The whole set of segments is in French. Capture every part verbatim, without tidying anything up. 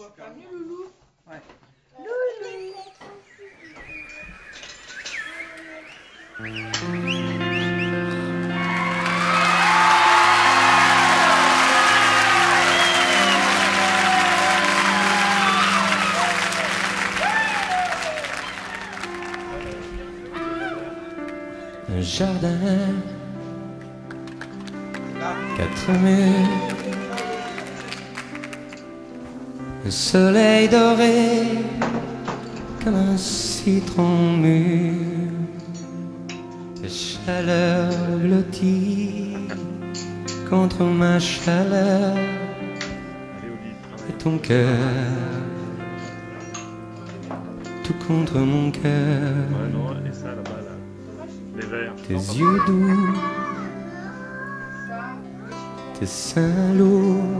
vois pas mieux, Loulou? Ouais. Un jardin, quatre murs, un soleil doré comme un citron mûr, ta chaleur blottie contre ma chaleur et ton cœur tout contre mon cœur. Tes yeux doux, tes seins lourds,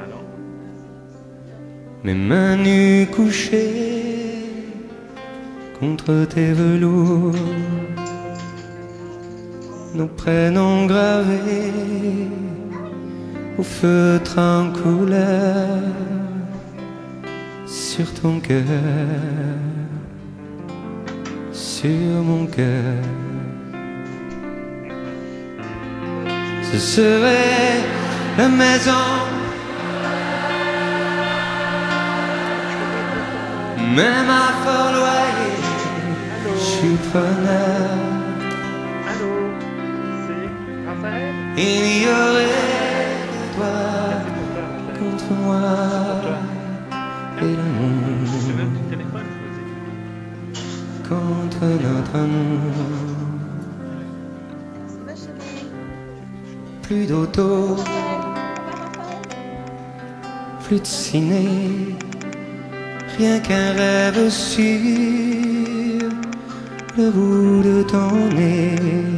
mes mains nues couchées contre tes velours, nos prénoms gravés au feutre en couleur sur ton cœur, sur mon cœur. Ce serait la maison, même à Fort-Loyer, je suis preneur. Allô, c'est Raphaël? Il n'y aurait que toi contre moi et l'amour contre notre amour. Plus d'auto, plus de ciné, rien qu'un rêve sur le bout de ton nez,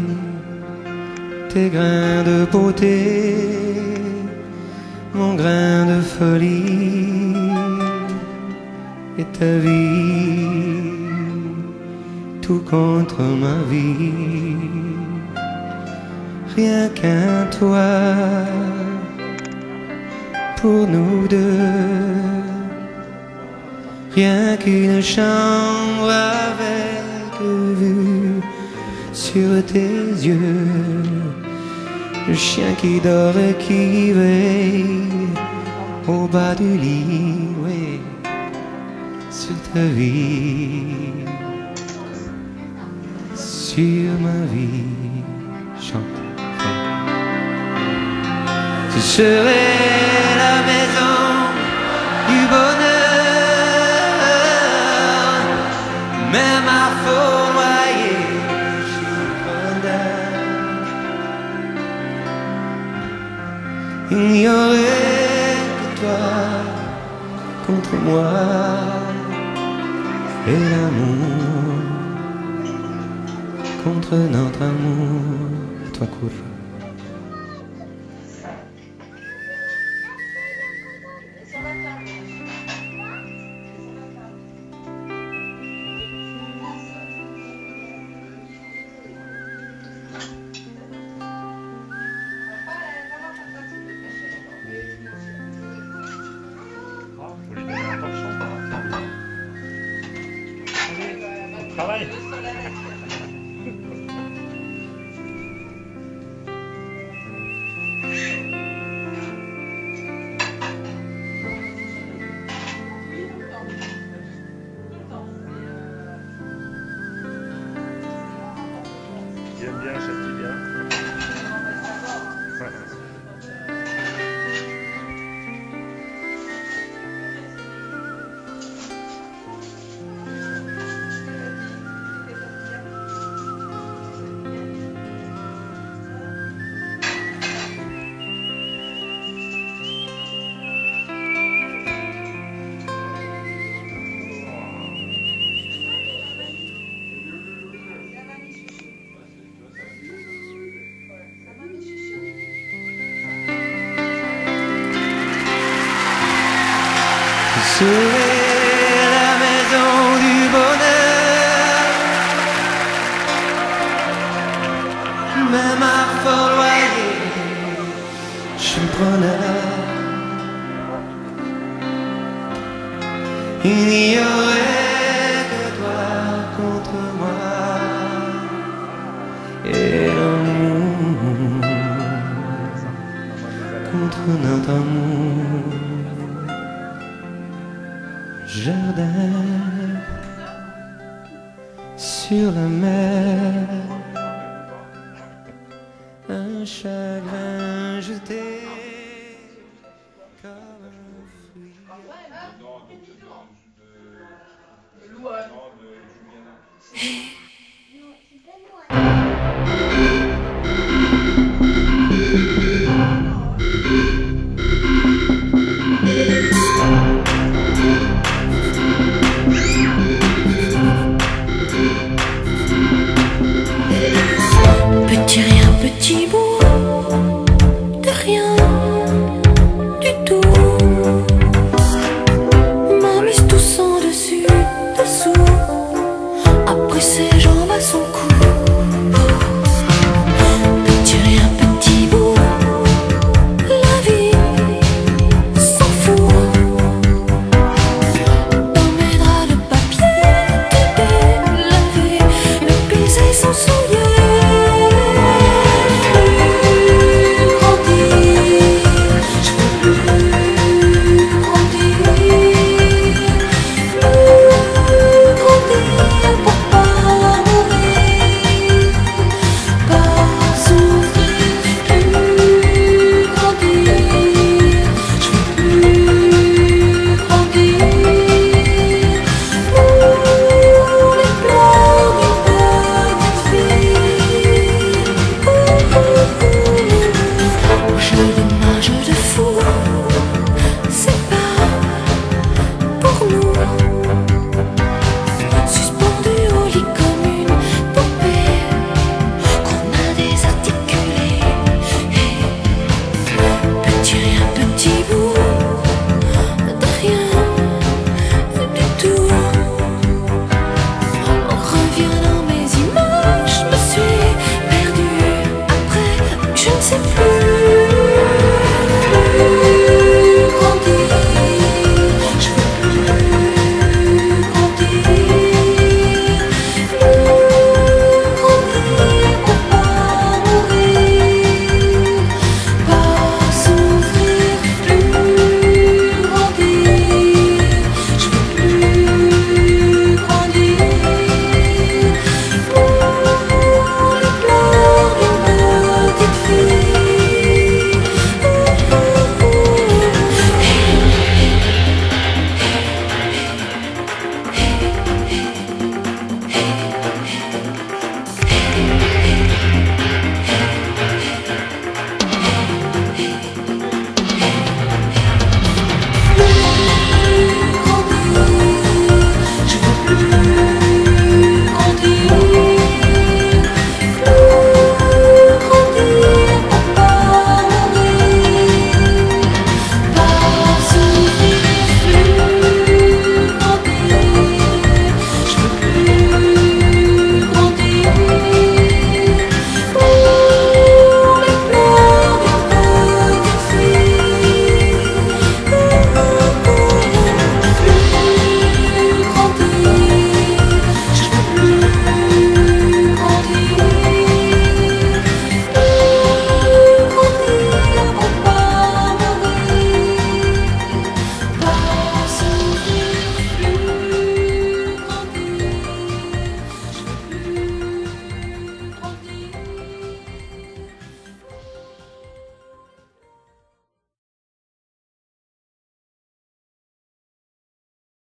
tes grains de beauté, mon grain de folie et ta vie, tout contre ma vie. Rien qu'un toit pour nous deux, rien qu'une chambre avec vue sur tes yeux, le chien qui dort et qui veille au bas du lit, oui, sur ta vie, sur ma vie. Chante. Ce serait la maison du bonheur, même à Fort-Loyer, je suis preneur. Il n'y aurait que toi contre moi et l'amour contre notre amour. Toi, cours. Travail. J'aime bien, châtie bien. Serait la maison du bonheur, même à Fort-Loyer, je suis preneur. notre amour. Jardin sur la mer, un chagrin jeté comme un fruit. Petit rien, petit bout de rien du tout. M'a mise tout sans dessus, dessous. Après ses jambes à son cou.